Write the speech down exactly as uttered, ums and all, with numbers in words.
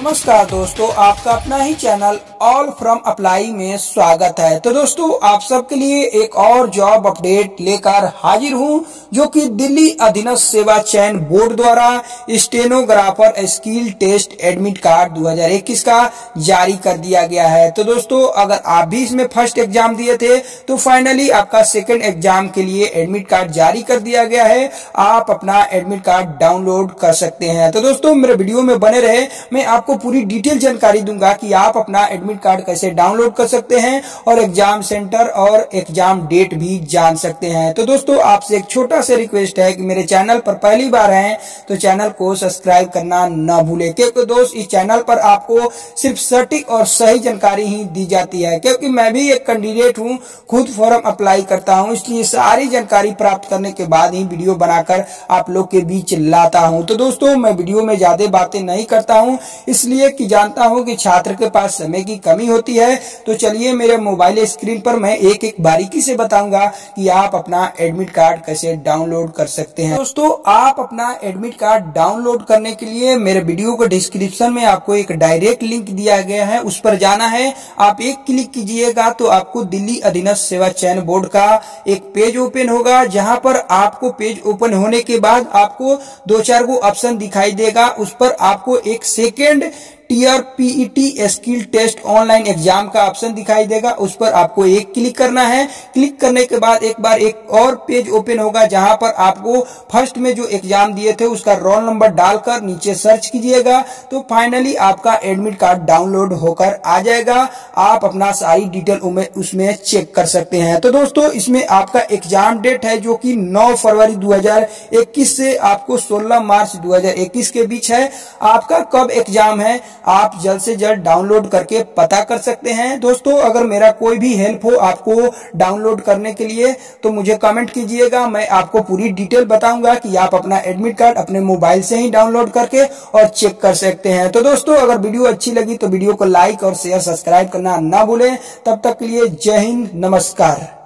नमस्कार दोस्तों, आपका अपना ही चैनल ऑल फ्रॉम अप्लाई में स्वागत है। तो दोस्तों, आप सबके लिए एक और जॉब अपडेट लेकर हाजिर हूं, जो कि दिल्ली अधीनस्थ सेवा चयन बोर्ड द्वारा stenographer skill test admit card दो हज़ार इक्कीस का जारी कर दिया गया है। तो दोस्तों, अगर आप भी इसमें फर्स्ट एग्जाम दिए थे तो फाइनली आपका सेकेंड एग्जाम के लिए एडमिट कार्ड जारी कर दिया गया है। आप अपना एडमिट कार्ड डाउनलोड कर सकते हैं। तो दोस्तों, मेरे वीडियो में बने रहे, मैं आपको पूरी डिटेल जानकारी दूंगा कि आप अपना एडमिट कार्ड कैसे डाउनलोड कर सकते हैं और एग्जाम सेंटर और एग्जाम डेट भी जान सकते हैं। तो दोस्तों, आपसे एक छोटा सा रिक्वेस्ट है कि मेरे चैनल पर पहली बार हैं तो चैनल को सब्सक्राइब करना न भूलें, क्योंकि दोस्त इस चैनल पर आपको सिर्फ सटीक और सही जानकारी ही दी जाती है। क्योंकि मैं भी एक कैंडिडेट हूं, खुद फॉर्म अप्लाई करता हूं, इसलिए सारी जानकारी प्राप्त करने के बाद ही वीडियो बनाकर आप लोग के बीच लाता हूं। तो दोस्तों, मैं वीडियो में ज्यादा बातें नहीं करता हूं, इसलिए कि जानता हूं कि छात्र के पास समय की कमी होती है। तो चलिए, मेरे मोबाइल स्क्रीन पर मैं एक एक बारीकी से बताऊंगा कि आप अपना एडमिट कार्ड कैसे डाउनलोड कर सकते हैं। दोस्तों, आप अपना एडमिट कार्ड डाउनलोड करने के लिए मेरे वीडियो को डिस्क्रिप्शन में आपको एक डायरेक्ट लिंक दिया गया है, उस पर जाना है। आप एक क्लिक कीजिएगा तो आपको दिल्ली अधीनस्थ सेवा चयन बोर्ड का एक पेज ओपन होगा, जहां पर आपको पेज ओपन होने के बाद आपको दो चार गो ऑप्शन दिखाई देगा। उस पर आपको एक second TR PET skill test online exam का ऑप्शन दिखाई देगा, उस पर आपको एक क्लिक करना है। क्लिक करने के बाद एक बार एक और पेज ओपन होगा, जहां पर आपको फर्स्ट में जो एग्जाम दिए थे उसका रोल नंबर डालकर नीचे सर्च कीजिएगा तो फाइनली आपका एडमिट कार्ड डाउनलोड होकर आ जाएगा। आप अपना सारी डिटेल उसमें चेक कर सकते हैं। तो दोस्तों, इसमें आपका एग्जाम डेट है जो कि नौ फरवरी दो हज़ार इक्कीस से आपको सोलह मार्च दो हज़ार इक्कीस के बीच है। आपका कब एग्जाम है आप जल्द से जल्द डाउनलोड करके पता कर सकते हैं। दोस्तों, अगर मेरा कोई भी हेल्प हो आपको डाउनलोड करने के लिए तो मुझे कमेंट कीजिएगा, मैं आपको पूरी डिटेल बताऊंगा कि आप अपना एडमिट कार्ड अपने मोबाइल से ही डाउनलोड करके और चेक कर सकते हैं। तो दोस्तों, अगर वीडियो अच्छी लगी तो वीडियो को लाइक और शेयर सब्सक्राइब करना ना भूलें। तब तक के लिए जय हिंद, नमस्कार।